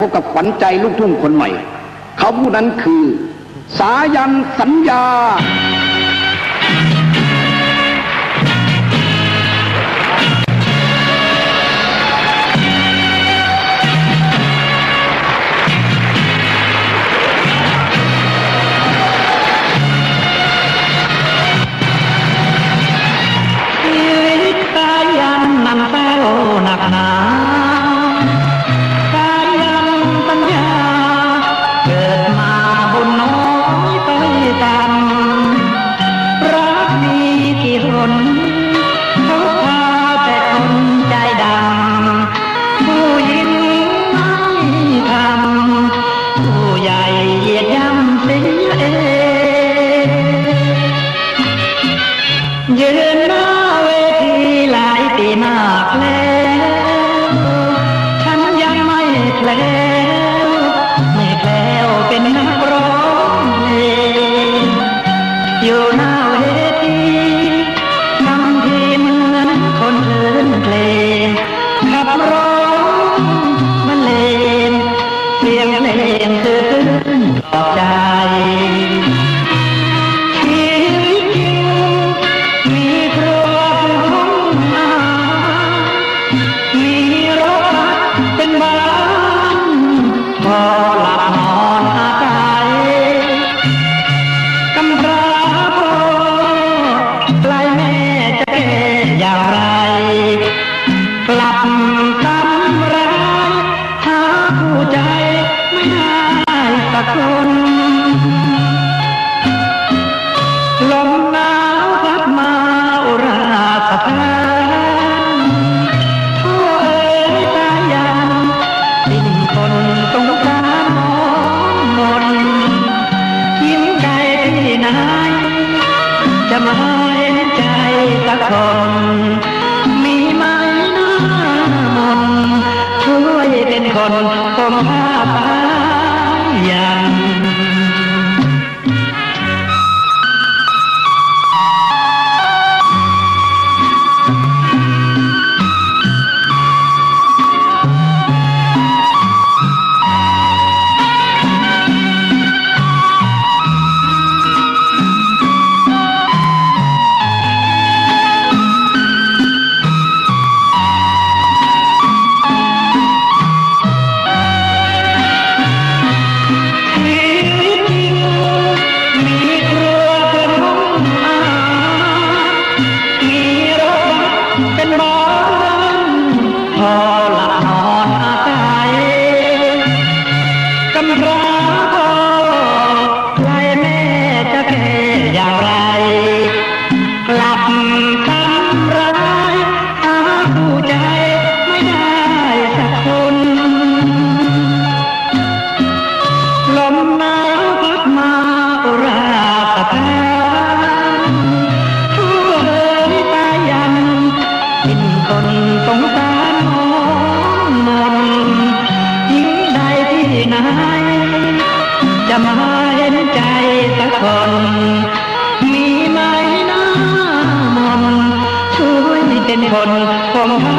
บกับขวัญใจลูกทุ่งคนใหม่เขาผู้นั้นคือสายันสัญญาหนักหนาสายันสัญญาเกิดมาบุญน้อยไปตันรักมีกี่คนเขาพาแต่คนใจดำผู้หญิงไม่ทำผู้ใหญ่เหยียดย่ำเสียเองยืนหน้าเวทีหลายปีมากแล้วฉันยังไม่แคล้วไม่แคล้วเป็นนักร้องเพลงอยู่หน้าเวทีทำทีเหมือนคนเลื่อนเพลงขับร้องบรรเลงเสียงเพลงตื่นปลอบใจพอหลับนอนอาศัยกำพร้าพ่อไกลแม่จะแก่อย่างไรกลับทำร้ายหาผู้ใจไม่ได้สักคนลมหนาวพัดมาอุราสะท้านพ่อเอ๋ยสายันดิ้นคนตรงกลางมนยิ้มใจที่ไหนจะมาเห็นใจสักคนมีไหมหน้ามนช่วยเป็นคนผมผ้าป่ายันพอหลับนอนอาศัยกำพร้าพ่อไกลแม่จะแก่อย่างไรกลับทำร้ายหาผู้ใจไม่ได้สักคนลมหนาวพัดมาอุราสะท้านผู้เอ๋ยสายันเป็นคนสงสารมนยิ่งใดที่ไหนจะมาเห็นใจสักคนมีไหมหน้ามนช่วยเป็นคนผม